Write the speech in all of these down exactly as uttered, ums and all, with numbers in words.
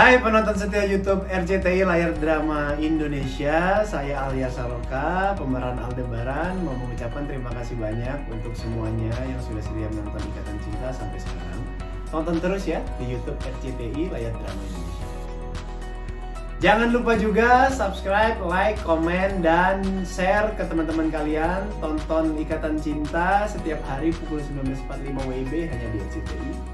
Hai penonton setia YouTube R C T I Layar Drama Indonesia, saya Alia Saloka, pemeran Aldebaran, mau mengucapkan terima kasih banyak untuk semuanya yang sudah setia menonton Ikatan Cinta sampai sekarang. Tonton terus ya di YouTube R C T I Layar Drama Indonesia. Jangan lupa juga subscribe, like, komen, dan share ke teman-teman kalian. Tonton Ikatan Cinta setiap hari pukul sembilan belas empat puluh lima W I B hanya di R C T I.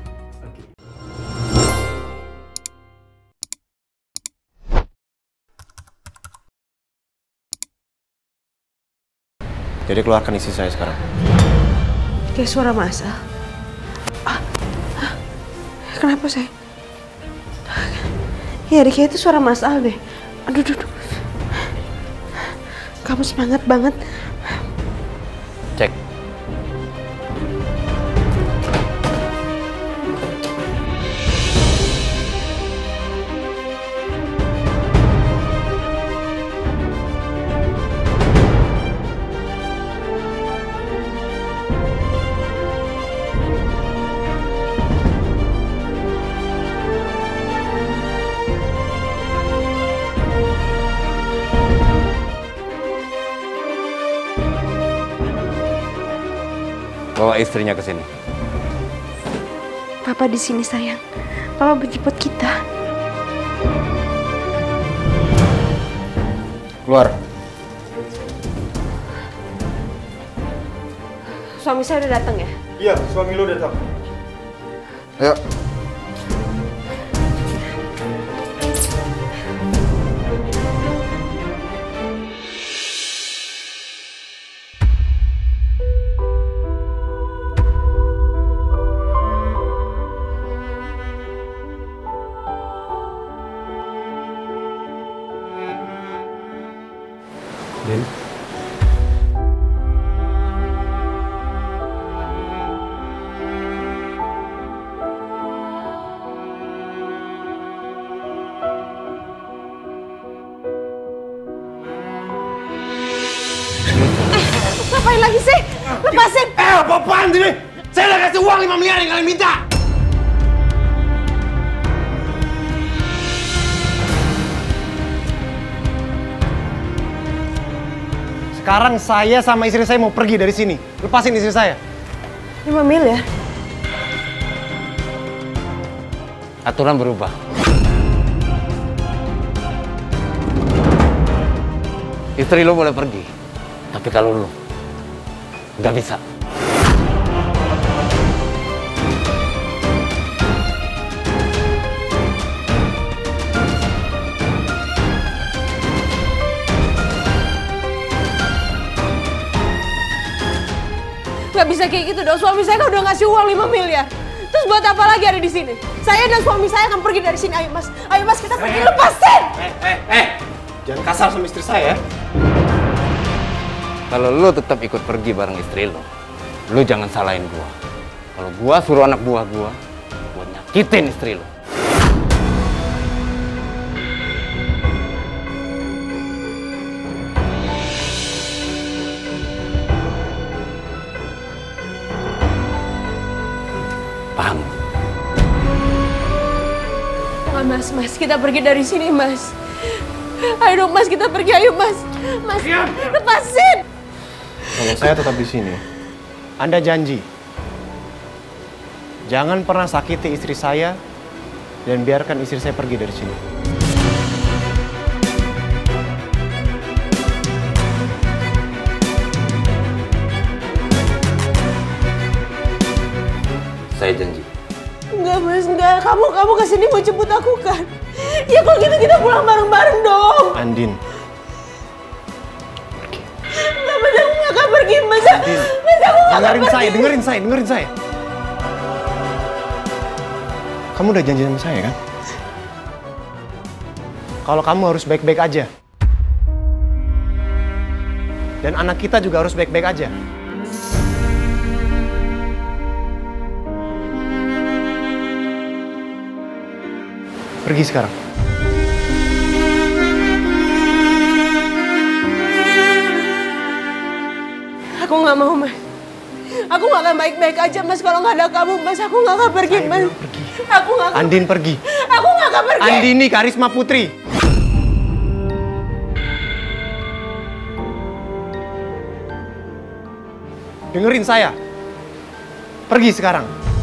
Jadi keluarkan isi saya sekarang. Kayak suara Mas Al. Ah, ah, kenapa saya? Ya, kayak itu suara Mas Al deh. Aduh, aduh, aduh. Kamu semangat banget. Cek. Bawa istrinya ke sini. Papa di sini sayang. Papa menjemput kita. Keluar. Suami saya udah datang ya? Iya, suami lo datang. Ayo. Din. Ngapain lagi sih? Lepasin! Eh, apa-apaan sini? Saya udah kasih uang lima miliar yang kalian minta! Sekarang saya sama istri saya mau pergi dari sini. Lepasin istri saya. lima miliar? Aturan berubah. Istri lo boleh pergi, tapi kalau lo nggak bisa. Gak bisa kayak gitu dong, suami saya kan udah ngasih uang lima miliar. Terus buat apa lagi ada di sini? Saya dan suami saya akan pergi dari sini. Ayo mas, ayo mas kita pergi, lepasin! Eh, eh, eh! Jangan kasar sama istri saya. Kalau lo tetap ikut pergi bareng istri lo, lo jangan salahin gua. Kalau gua suruh anak buah gua, buat nyakitin istri lo. Paham? Oh, mas, mas, kita pergi dari sini, mas. Ayo dong, mas, kita pergi, ayo, mas. Mas, lepasin! Kalau saya tetap di sini, Anda janji jangan pernah sakiti istri saya dan biarkan istri saya pergi dari sini. Saya janji. Enggak, mas, enggak. Kamu, kamu kesini mau jemput aku kan? Ya kalau gitu kita pulang bareng-bareng dong. Andin. Enggak, mas, aku nggak akan pergi, mas. Andin. Mas, aku nggak akan Dengerin pergi. saya, dengerin saya, dengerin saya. Kamu udah janji sama saya kan? Kalau kamu harus baik-baik aja. Dan anak kita juga harus baik-baik aja. Pergi sekarang. Aku nggak mau, mas. Aku nggak akan baik-baik aja, mas. Kalau nggak ada kamu, mas, aku nggak akan pergi, Saya mas. bilang pergi. Aku nggak akan. Andin pergi. Aku nggak akan pergi. Andini Karisma Putri. Dengerin saya. Pergi sekarang.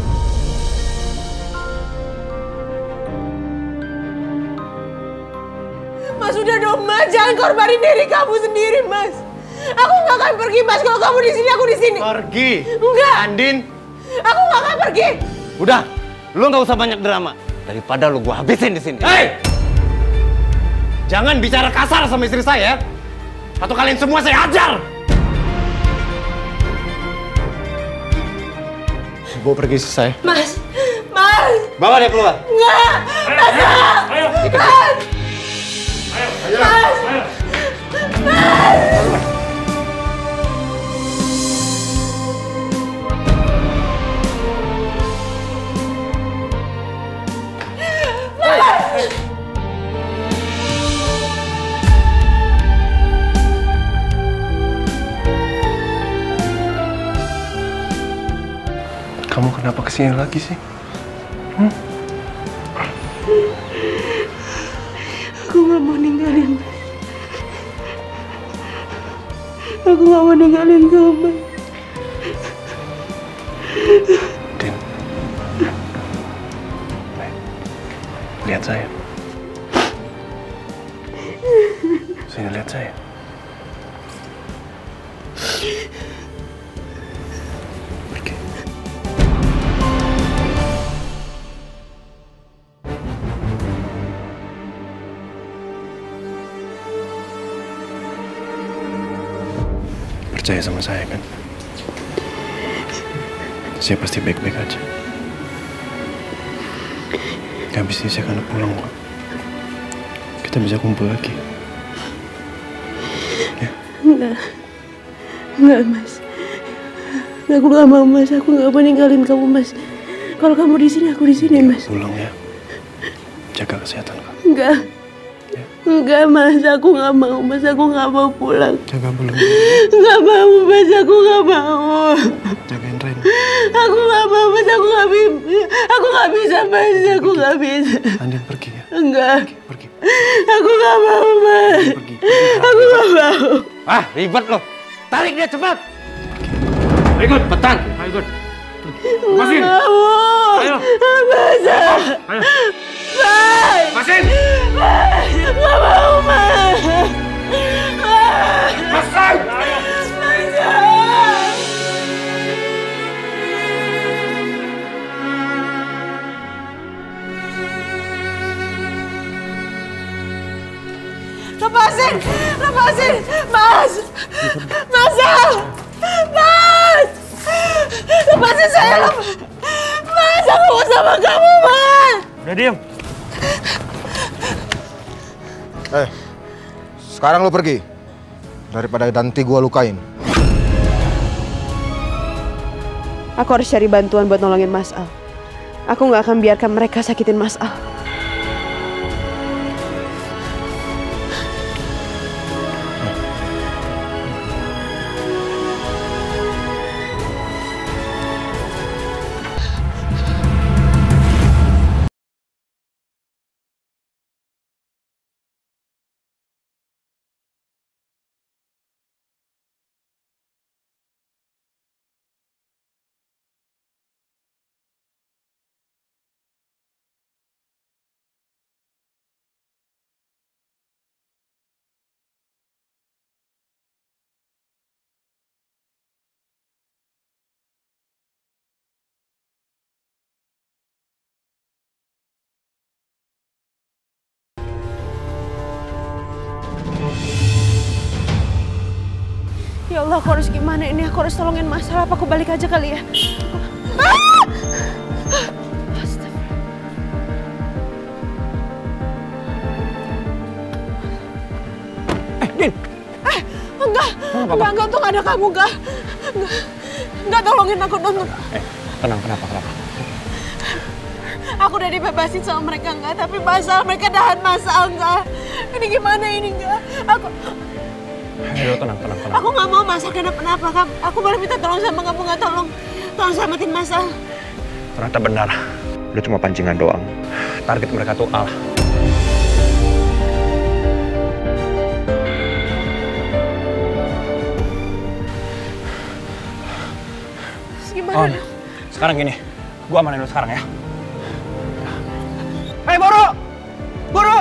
Mas udah dong Mas, jangan korbanin diri kamu sendiri Mas. Aku nggak akan pergi Mas, kalau kamu di sini aku di sini. Pergi. Enggak. Andin. Aku nggak akan pergi. Udah, lu nggak usah banyak drama. Daripada lu gua habisin di sini. Hei! Jangan bicara kasar sama istri saya. Atau kalian semua saya hajar. Bawa pergi istri saya. Mas, Mas. Bawa dia keluar. Enggak. Mas. Ayo. Mas. Ayo. Mas. Ayo. Mas. Kamu kenapa kesini lagi sih? Hmm? Aku nggak mau ninggalin. Aku nggak mau ninggalin kamu. Din. Nih, lihat saya. Sini lihat saya. Pergi. Percaya sama saya kan? Saya pasti baik-baik aja. Habis ini saya akan pulang kok. Kita bisa kumpul lagi. Ya? Enggak. Enggak, Mas. Aku nggak mau, Mas. Aku nggak mau ninggalin kamu, Mas. Kalau kamu di sini, aku di sini, Mas. Pulang ya. Jaga kesehatan kamu. Enggak. Ya. Enggak, Mas. Aku nggak mau, Mas. Aku nggak mau pulang. Jaga belum. Nggak mau, Mas. Aku nggak mau. Jagain Ren. Aku nggak mau, Mas. Aku nggak bisa. Aku nggak bisa, Mas. Aku nggak bisa. Andin pergi ya. Enggak. Pergi. Aku nggak mau, Mas. Pergi. Aku nggak mau. Ah, ribet lo. Tarik dia cepat. Ayo, ikut. Petan. Ayo, ikut. Nggak Lepasin. mau. Ayo. Mas. Ayo. Mas. Lepasin. Mas. Nggak mau, Mas. Mas. Lepasin. Ayo. Lepasin! Lepasin! Mas! Mas! Mas! Lepasin saya! Lep- Mas! Aku mau sama kamu, Mas! Udah diam. Eh, sekarang lo pergi. Daripada nanti gua lukain. Aku harus cari bantuan buat nolongin Mas Al. Aku nggak akan biarkan mereka sakitin Mas Al. Ya Allah, aku harus gimana ini? Aku harus tolongin Mas Al. Apa aku balik aja kali ya? Ah! Astagfirullah. Eh, Din. Eh, enggak. Enggak, enggak, untung ada kamu, enggak. Enggak, enggak tolongin aku dong. Eh, tenang, kenapa, kenapa? Aku udah dibebasin sama mereka, enggak. Tapi Mas Al, mereka dahan Mas Al, enggak. Ini gimana ini, enggak. Aku... Ayo, tenang, tenang, tenang. Aku nggak mau Mas Al kenapa-napa. Kamu, aku boleh minta tolong sama kamu nggak tolong, tolong selamatin Mas Al. Ternyata benar. lu cuma pancingan doang. Target mereka tuh Al. Gimana? Om, sekarang gini, gua amanin lu sekarang ya. Hei Boro! Boro!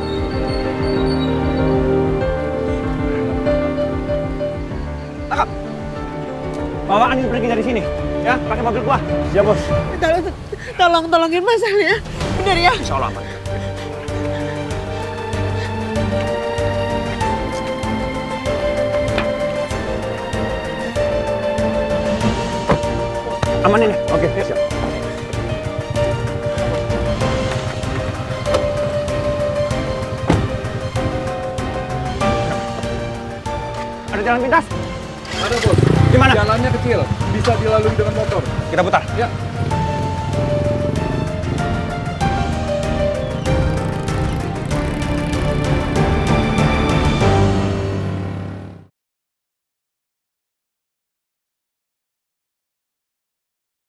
Tangkap! Bawa Andin pergi dari sini, ya, pakai mobil gua. Ya bos. Tolong, tolong, tolongin Mas Al ya. Bener ya? Insya Allah aman. Aman ini? Oke, siap. Ada jalan pintas? Ada bos. Di mana? Jalannya kecil, bisa dilalui dengan motor. Kita putar. Ya.